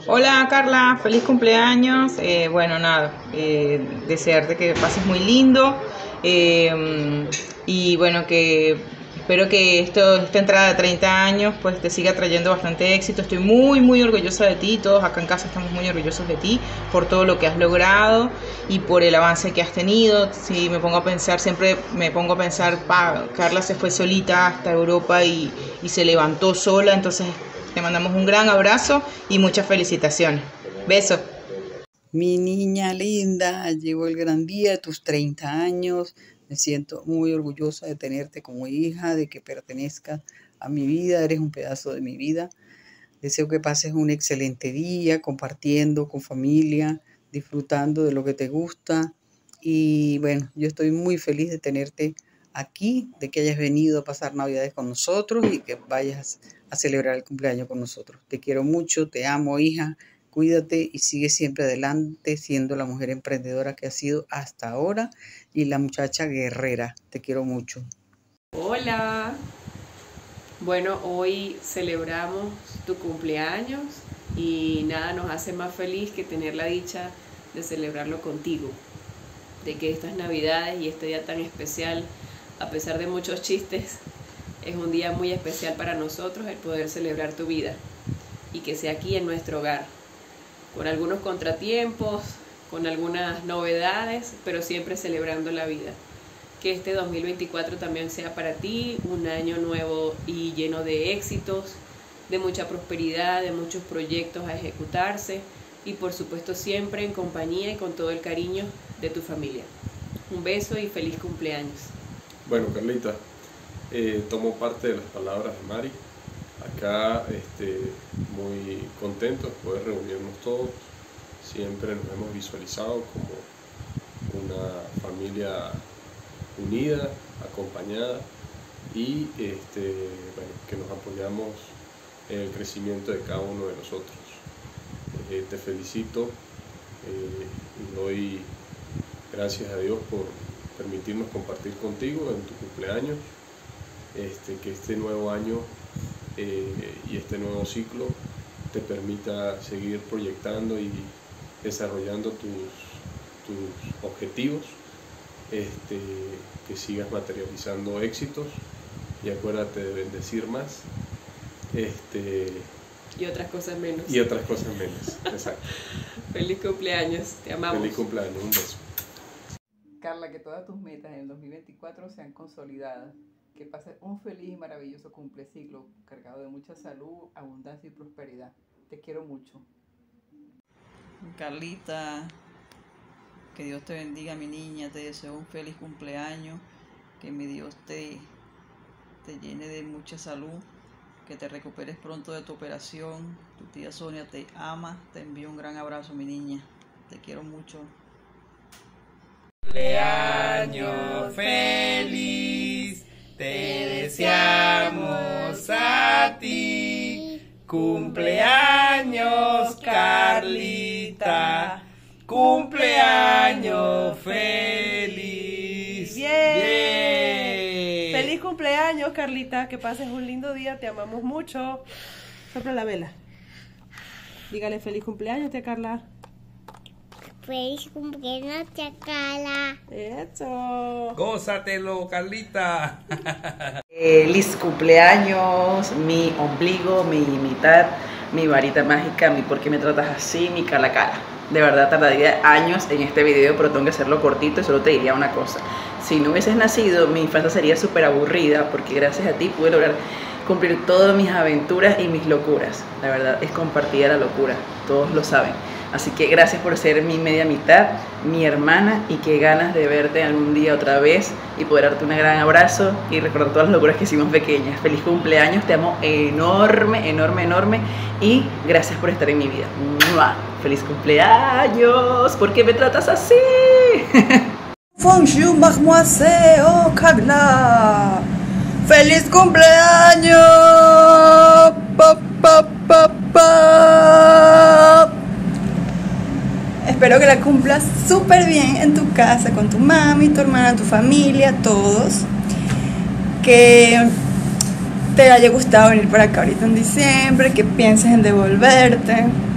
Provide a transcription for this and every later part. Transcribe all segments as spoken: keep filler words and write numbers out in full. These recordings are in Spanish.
Hola Carla, feliz cumpleaños. Eh, bueno, nada, eh, desearte que pases muy lindo eh, y bueno, que espero que esto, esta entrada de treinta años pues te siga trayendo bastante éxito. Estoy muy, muy orgullosa de ti, todos acá en casa estamos muy orgullosos de ti por todo lo que has logrado y por el avance que has tenido. Si me pongo a pensar, siempre me pongo a pensar, pa, Carla se fue solita hasta Europa y, y se levantó sola, entonces te mandamos un gran abrazo y muchas felicitaciones. Besos. Mi niña linda, llegó el gran día de tus treinta años. Me siento muy orgullosa de tenerte como hija, de que pertenezcas a mi vida, eres un pedazo de mi vida. Deseo que pases un excelente día compartiendo con familia, disfrutando de lo que te gusta. Y bueno, yo estoy muy feliz de tenerte aquí, de que hayas venido a pasar Navidades con nosotros y que vayas a celebrar el cumpleaños con nosotros. Te quiero mucho, te amo, hija. Cuídate y sigue siempre adelante siendo la mujer emprendedora que has sido hasta ahora y la muchacha guerrera. Te quiero mucho. Hola. Bueno, hoy celebramos tu cumpleaños y nada nos hace más feliz que tener la dicha de celebrarlo contigo. De que estas Navidades y este día tan especial, a pesar de muchos chistes, es un día muy especial para nosotros el poder celebrar tu vida y que sea aquí en nuestro hogar. Con algunos contratiempos, con algunas novedades, pero siempre celebrando la vida. Que este dos mil veinticuatro también sea para ti un año nuevo y lleno de éxitos, de mucha prosperidad, de muchos proyectos a ejecutarse y por supuesto siempre en compañía y con todo el cariño de tu familia. Un beso y feliz cumpleaños. Bueno, Carlita, eh, tomo parte de las palabras de Mari. Acá este, muy contentos de poder reunirnos todos. Siempre nos hemos visualizado como una familia unida, acompañada y este, bueno, que nos apoyamos en el crecimiento de cada uno de nosotros. Eh, te felicito eh, y doy gracias a Dios por permitirnos compartir contigo en tu cumpleaños. Este, que este nuevo año eh, y este nuevo ciclo te permita seguir proyectando y desarrollando tus, tus objetivos, este, que sigas materializando éxitos y acuérdate de bendecir más este, y otras cosas menos. Y otras cosas menos, exacto. Feliz cumpleaños, te amamos. Feliz cumpleaños, un beso. Carla, que todas tus metas en el dos mil veinticuatro sean consolidadas. Que pases un feliz y maravilloso cumpleciclo cargado de mucha salud, abundancia y prosperidad. Te quiero mucho. Carlita, que Dios te bendiga, mi niña. Te deseo un feliz cumpleaños. Que mi Dios te, te llene de mucha salud. Que te recuperes pronto de tu operación. Tu tía Sonia te ama. Te envío un gran abrazo, mi niña. Te quiero mucho. Cumpleaños feliz, te deseamos a ti. Cumpleaños Carlita, cumpleaños feliz. Bien. Bien. Feliz cumpleaños Carlita, que pases un lindo día, te amamos mucho. Sopla la vela. Dígale feliz cumpleaños, tía Carla. Feliz cumpleaños, tía Carla. Eso. Gózatelo, Carlita. Feliz cumpleaños, mi ombligo, mi mitad, mi varita mágica, mi por qué me tratas así, mi cara cara. De verdad tardaría años en este video, pero tengo que hacerlo cortito y solo te diría una cosa. Si no hubieses nacido, mi infancia sería súper aburrida porque gracias a ti pude lograr cumplir todas mis aventuras y mis locuras. La verdad es compartida la locura, todos lo saben. Así que gracias por ser mi media mitad, mi hermana, y qué ganas de verte algún día otra vez y poder darte un gran abrazo y recordar todas las locuras que hicimos pequeñas. Feliz cumpleaños, te amo enorme, enorme, enorme y gracias por estar en mi vida. ¡Mua! ¡Feliz cumpleaños! ¿Por qué me tratas así? Bonjour, mademoiselle, oh, Carla. ¡Feliz cumpleaños! Pa, pa, pa, pa. Espero que la cumplas súper bien en tu casa, con tu mami, tu hermana, tu familia, todos. Que te haya gustado venir para acá ahorita en diciembre, que pienses en devolverte.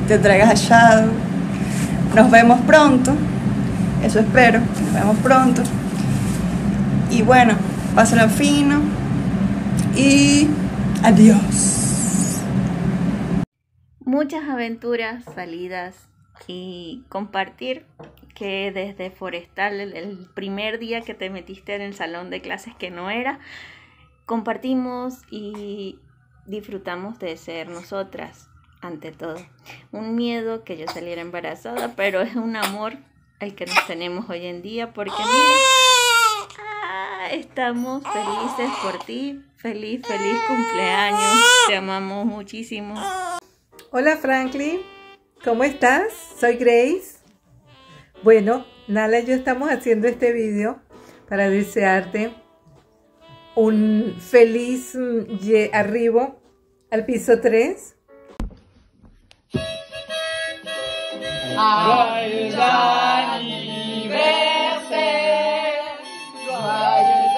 te traigas a Shadow. Nos vemos pronto, eso espero, nos vemos pronto. Y bueno, pásenlo fino y adiós. Muchas aventuras, salidas y compartir que desde Forestal, el, el primer día que te metiste en el salón de clases que no era, compartimos y disfrutamos de ser nosotras ante todo. Un miedo que yo saliera embarazada, pero es un amor el que nos tenemos hoy en día porque mira, ah, estamos felices por ti. Feliz, feliz cumpleaños. Te amamos muchísimo. Hola Franklin, ¿cómo estás? Soy Grace. Bueno, Nala y yo estamos haciendo este video para desearte un feliz arribo al piso tres. Joyeux anniversaire, joyeux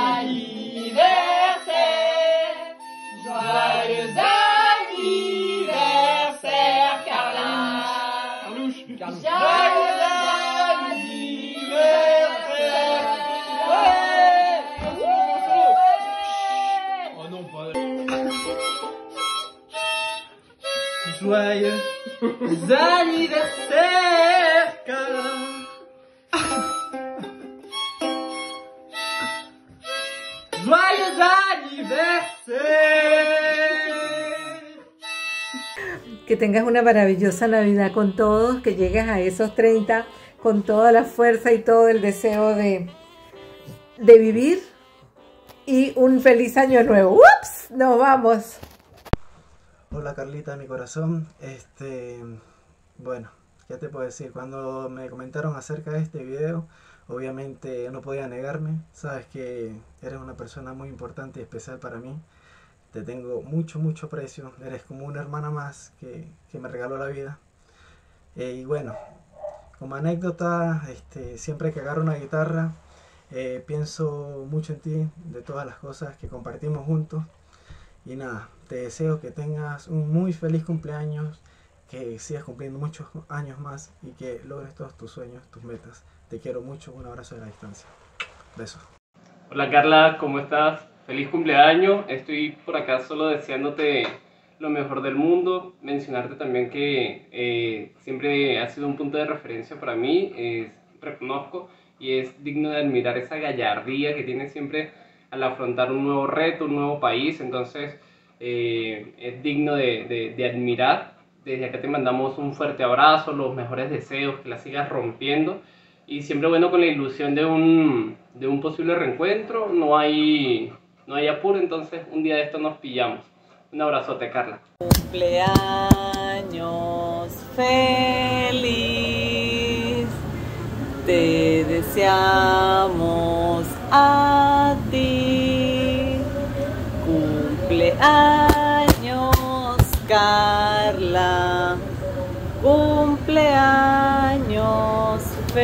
anniversaire, joyeux anniversaire, Carla. Carlouche, Carlouche. Joyeux anniversaire. Oh non, pas. Joyeux anniversaire, Carla. Joyeux anniversaire. Que tengas una maravillosa Navidad con todos, que llegues a esos treinta con toda la fuerza y todo el deseo de, de vivir. Y un feliz año nuevo. ¡Ups! Nos vamos. Hola Carlita, mi corazón. Este, bueno, ¿qué te puedo decir? Cuando me comentaron acerca de este video, obviamente no podía negarme. Sabes que eres una persona muy importante y especial para mí. Te tengo mucho, mucho aprecio. Eres como una hermana más que, que me regaló la vida. Eh, y bueno, como anécdota, este, siempre que agarro una guitarra, eh, pienso mucho en ti, de todas las cosas que compartimos juntos. Y nada, te deseo que tengas un muy feliz cumpleaños, que sigas cumpliendo muchos años más y que logres todos tus sueños, tus metas. Te quiero mucho, un abrazo de la distancia. Besos. Hola Carla, ¿cómo estás? Feliz cumpleaños, estoy por acá solo deseándote lo mejor del mundo, mencionarte también que eh, siempre ha sido un punto de referencia para mí, eh, reconozco, y es digno de admirar esa gallardía que tienes siempre al afrontar un nuevo reto, un nuevo país, entonces eh, es digno de, de, de admirar. Desde acá te mandamos un fuerte abrazo, los mejores deseos, que la sigas rompiendo y siempre bueno con la ilusión de un, de un posible reencuentro, no hay, no hay apuro, entonces un día de esto nos pillamos. Un abrazote, Carla. Cumpleaños feliz, te deseamos a ti. Cumpleaños Carla, cumpleaños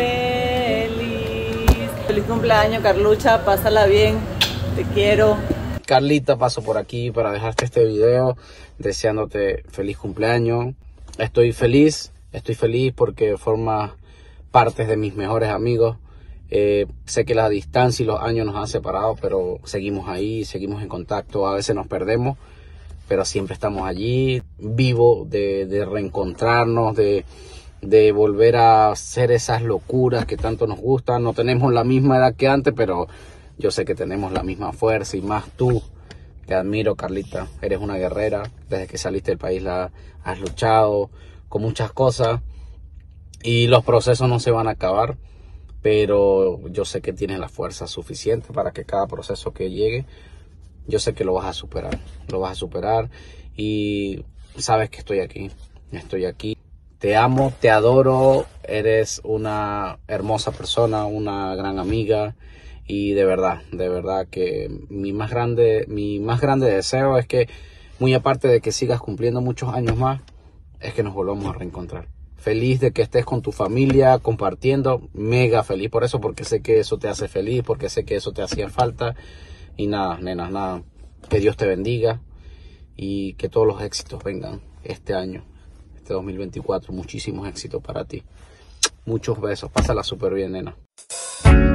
feliz. Feliz cumpleaños Carlucha, pásala bien, te quiero. Carlita, paso por aquí para dejarte este video deseándote feliz cumpleaños. Estoy feliz, estoy feliz porque formas parte de mis mejores amigos. Eh, sé que la distancia y los años nos han separado, pero seguimos ahí, seguimos en contacto. A veces nos perdemos, pero siempre estamos allí, vivo de, de reencontrarnos, de, de volver a hacer esas locuras que tanto nos gustan. No tenemos la misma edad que antes, pero yo sé que tenemos la misma fuerza y más tú. Te admiro, Carlita. Eres una guerrera. Desde que saliste del país la has luchado con muchas cosas y los procesos no se van a acabar, pero yo sé que tienes la fuerza suficiente para que cada proceso que llegue, yo sé que lo vas a superar. Lo vas a superar y sabes que estoy aquí. Estoy aquí. Te amo, te adoro. Eres una hermosa persona, una gran amiga. Y de verdad, de verdad que mi más grande, mi más grande deseo es que, muy aparte de que sigas cumpliendo muchos años más, es que nos volvamos a reencontrar. Feliz de que estés con tu familia compartiendo, mega feliz por eso, porque sé que eso te hace feliz, porque sé que eso te hacía falta. Y nada, nenas, nada, que Dios te bendiga y que todos los éxitos vengan este año. este dos mil veinticuatro. Muchísimos éxitos para ti. Muchos besos. Pásala súper bien, nena.